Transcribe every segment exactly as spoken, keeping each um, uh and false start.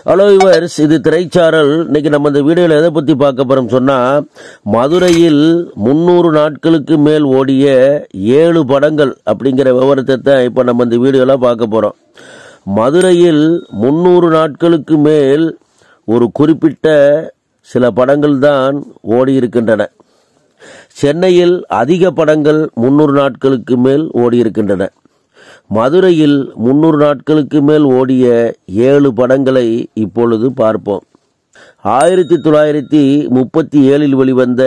Hello viewers, இது திரைச்சாரல். இன்னைக்கு நம்ம இந்த வீடியோவில் எதை பற்றி பார்க்க போகிறோம் சொன்னால், மதுரையில் முந்நூறு நாட்களுக்கு மேல் ஓடிய ஏழு படங்கள் அப்படிங்கிற விவரத்தை தான் இப்போ நம்ம இந்த வீடியோவில் பார்க்க போகிறோம். மதுரையில் முந்நூறு நாட்களுக்கு மேல் ஒரு குறிப்பிட்ட சில படங்கள் தான் ஓடி இருக்கின்றன. சென்னையில் அதிக படங்கள் முந்நூறு நாட்களுக்கு மேல் ஓடி இருக்கின்றன. மதுரையில் முந்நூறு நாட்களுக்கு மேல் ஓடிய ஏழு படங்களை இப்பொழுது பார்ப்போம். ஆயிரத்தி தொள்ளாயிரத்தி முப்பத்தி ஏழில் வெளிவந்த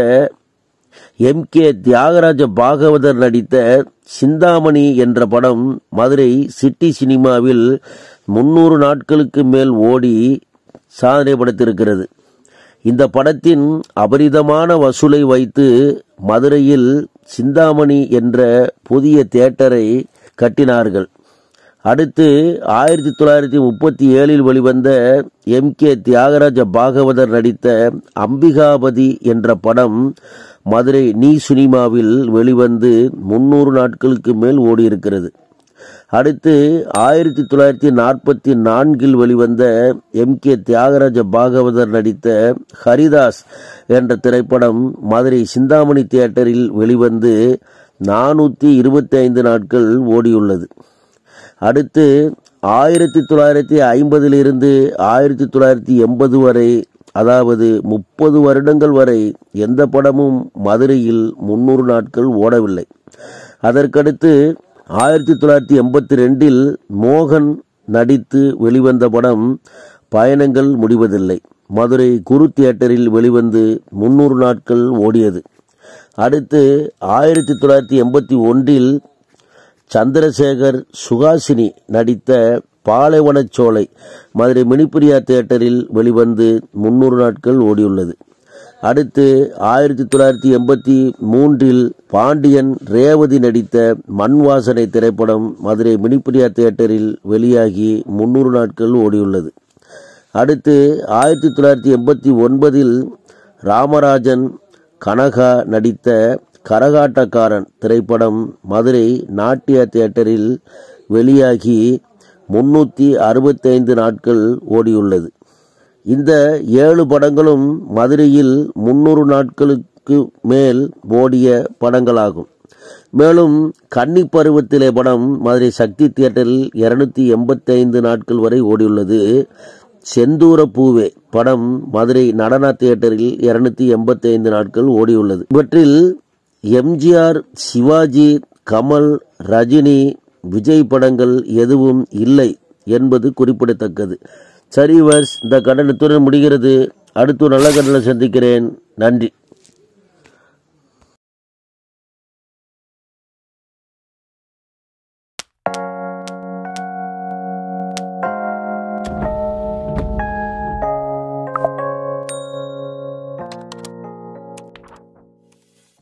எம் கே தியாகராஜ பாகவதர் நடித்த சிந்தாமணி என்ற படம் மதுரை சிட்டி சினிமாவில் முந்நூறு நாட்களுக்கு மேல் ஓடி சாதனை படைத்திருக்கிறது. இந்த படத்தின் அபரிதமான வசூலை வைத்து மதுரையில் சிந்தாமணி என்ற புதிய தியேட்டரை கட்டினார்கள். அடுத்து ஆயிரத்தி தொள்ளாயிரத்தி முப்பத்தி ஏழில் வெளிவந்த எம் கே தியாகராஜ பாகவதர் நடித்த அம்பிகாபதி என்ற படம் மதுரை நீ சினிமாவில் வெளிவந்து முன்னூறு நாட்களுக்கு மேல் ஓடியிருக்கிறது. அடுத்து ஆயிரத்தி தொள்ளாயிரத்தி நாற்பத்தி நான்கில் வெளிவந்த எம் கே தியாகராஜ பாகவதர் நடித்த ஹரிதாஸ் என்ற திரைப்படம் மதுரை சிந்தாமணி தியேட்டரில் வெளிவந்து நானூற்றி இருபத்தி ஐந்து நாட்கள் ஓடியுள்ளது. அடுத்து ஆயிரத்தி தொள்ளாயிரத்தி ஐம்பதிலிருந்து ஆயிரத்தி தொள்ளாயிரத்தி எண்பது வரை, அதாவது முப்பது வருடங்கள் வரை எந்த படமும் மதுரையில் முன்னூறு நாட்கள் ஓடவில்லை. அதற்கடுத்து ஆயிரத்தி தொள்ளாயிரத்தி எண்பத்தி ரெண்டில் மோகன் நடித்து வெளிவந்த படம் பயணங்கள் முடிவதில்லை மதுரை குரு தியேட்டரில் வெளிவந்து முன்னூறு நாட்கள் ஓடியது. அடுத்து ஆயிரத்தி தொள்ளாயிரத்தி எண்பத்தி ஒன்றில் சந்திரசேகர் சுகாசினி நடித்த பாலைவனச்சோலை மதுரை மினிப்பிரியா தியேட்டரில் வெளிவந்து முன்னூறு நாட்கள் ஓடியுள்ளது. அடுத்து ஆயிரத்தி தொள்ளாயிரத்தி எண்பத்தி மூன்றில் பாண்டியன் ரேவதி நடித்த மண் வாசனை திரைப்படம் மதுரை மினிப்பிரியா தியேட்டரில் வெளியாகி முன்னூறு நாட்கள் ஓடியுள்ளது. அடுத்து ஆயிரத்தி தொள்ளாயிரத்தி எண்பத்தி ஒன்பதில் ராமராஜன் கனகா நடித்த கரகாட்டக்காரன் திரைப்படம் மதுரை நாட்டிய தியேட்டரில் வெளியாகி முன்னூற்றி அறுபத்தைந்து நாட்கள் ஓடியுள்ளது. இந்த ஏழு படங்களும் மதுரையில் முன்னூறு நாட்களுக்கு மேல் ஓடிய படங்களாகும். மேலும் கன்னி பருவத்திலே படம் மதுரை சக்தி தியேட்டரில் இருநூத்தி எண்பத்தி ஐந்து நாட்கள் வரை ஓடியுள்ளது. செந்தூர பூவே படம் மதுரை நடன தியேட்டரில் இருநூத்தி எண்பத்தி ஐந்து நாட்கள் ஓடியுள்ளது. இவற்றில் M G R, Sivaji, Kamal, Rajini, Vijay படங்கள் எதுவும் இல்லை என்பது குறிப்பிடத்தக்கது. சரி வர்ஸ், இந்த கண்டனத்துடன் முடிகிறது. அடுத்து நல்ல கண்டனம் சந்திக்கிறேன். நன்றி.